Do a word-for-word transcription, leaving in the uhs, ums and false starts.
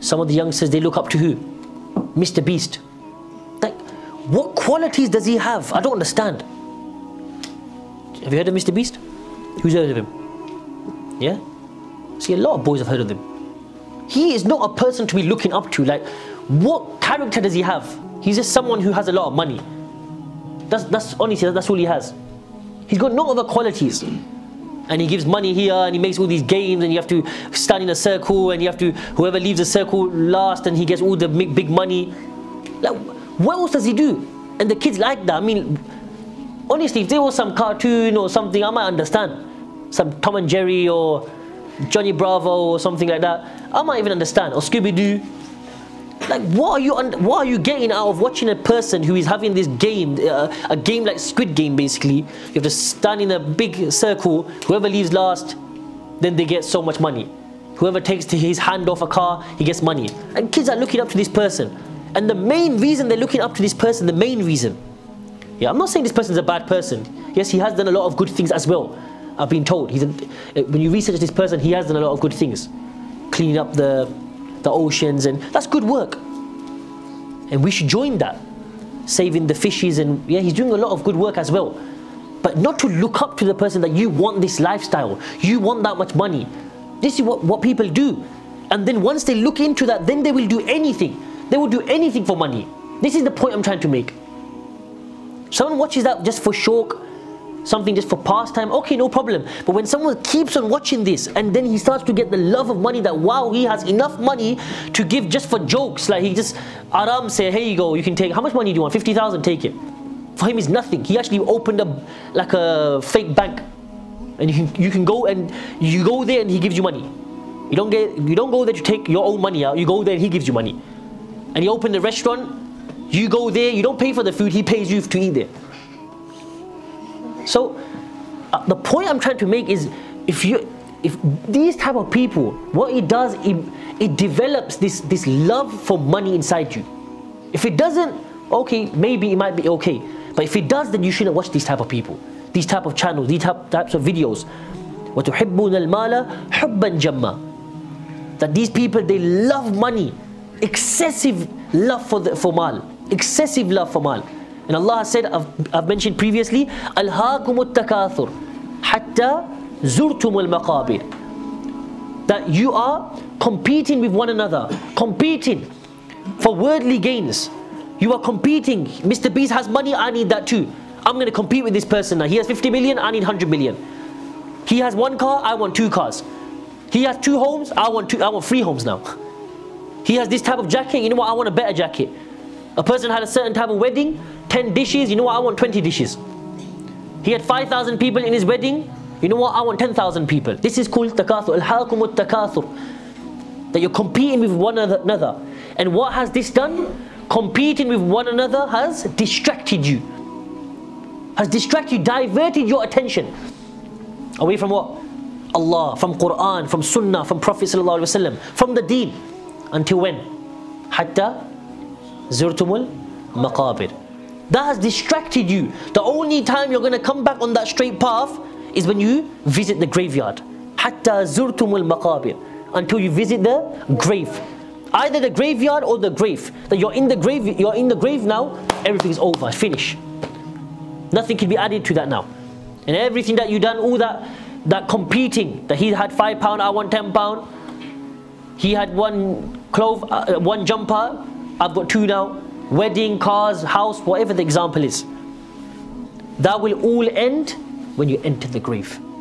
Some of the youngsters, they look up to who? Mister Beast. Like, what qualities does he have? I don't understand. Have you heard of Mister Beast? Who's heard of him? Yeah? See, a lot of boys have heard of him. He is not a person to be looking up to. Like, what character does he have? He's just someone who has a lot of money. That's, that's honestly, that's all he has. He's got no other qualities. And he gives money here, and he makes all these games, and you have to stand in a circle, and you have to, whoever leaves the circle last, and he gets all the big, big money. Like, what else does he do? And the kids like that. I mean, honestly, if there was some cartoon or something, I might understand. Some Tom and Jerry or Johnny Bravo or something like that, I might even understand. Or Scooby-Doo. Like, what are you what are you getting out of watching a person who is having this game, uh, a game like Squid Game basically? You have to stand in a big circle, whoever leaves last, then they get so much money. Whoever takes his hand off a car, he gets money. And kids are looking up to this person. And the main reason they're looking up to this person, the main reason, yeah, I'm not saying this person's a bad person. Yes, he has done a lot of good things as well. I've been told. He's a, when you research this person, he has done a lot of good things. Cleaning up the the oceans, and that's good work, and we should join that. Saving the fishes, and yeah, he's doing a lot of good work as well. But not to look up to the person that you want this lifestyle, you want that much money. This is what, what people do. And then once they look into that, then they will do anything. They will do anything for money. This is the point I'm trying to make. Someone watches that just for shock, something just for pastime, okay, no problem. But when someone keeps on watching this, and then he starts to get the love of money, that wow, he has enough money to give just for jokes, like he just aram say, here you go, you can take, how much money do you want? fifty thousand, take it. For him it's nothing. He actually opened up like a fake bank, and you can, you can go and you go there and he gives you money. You don't get, you don't go there to take your own money out, you go there and he gives you money. And he opened a restaurant, you go there, you don't pay for the food, he pays you to eat there. So, uh, the point I'm trying to make is, if you, if these type of people, what it does, it, it develops this, this love for money inside you. If it doesn't, okay, maybe it might be okay. But if it does, then you shouldn't watch these type of people, these type of channels, these type, types of videos. وَتُحِبُّونَ الْمَالَ حُبًّا جَمًّا. That these people, they love money, excessive love for, the, for mal, excessive love for mal. And Allah said, I've, I've mentioned previously, أَلْهَاكُمُ التَّكَاثُرُ حَتَّى زُرْتُمُ الْمَقَابِرِ. That you are competing with one another, competing for worldly gains. You are competing. Mister Beast has money, I need that too. I'm going to compete with this person now. He has fifty million, I need one hundred million. He has one car, I want two cars. He has two homes, I want two, I want three homes now. He has this type of jacket, you know what, I want a better jacket. A person had a certain type of wedding, ten dishes, you know what, I want twenty dishes. He had five thousand people in his wedding, you know what, I want ten thousand people. This is called takathur, al-haakum al-takathur. That you're competing with one another. And what has this done? Competing with one another has distracted you. Has distracted you, diverted your attention. Away from what? Allah, from Quran, from Sunnah, from Prophet Sallallahu Alaihi Wasallam, from the Deen. Until when? Hatta zurtumul maqabir. That has distracted you. The only time you're going to come back on that straight path is when you visit the graveyard. Hatta zurtumul maqabir. Until you visit the grave. Either the graveyard or the grave. That you're in the grave, you're in the grave now, everything is over, finish. Nothing can be added to that now. And everything that you done, all that that competing, that he had five pound, I want ten pound. He had one clove, uh, one jumper, I've got two now. Wedding, cars, house, whatever the example is. That will all end when you enter the grave.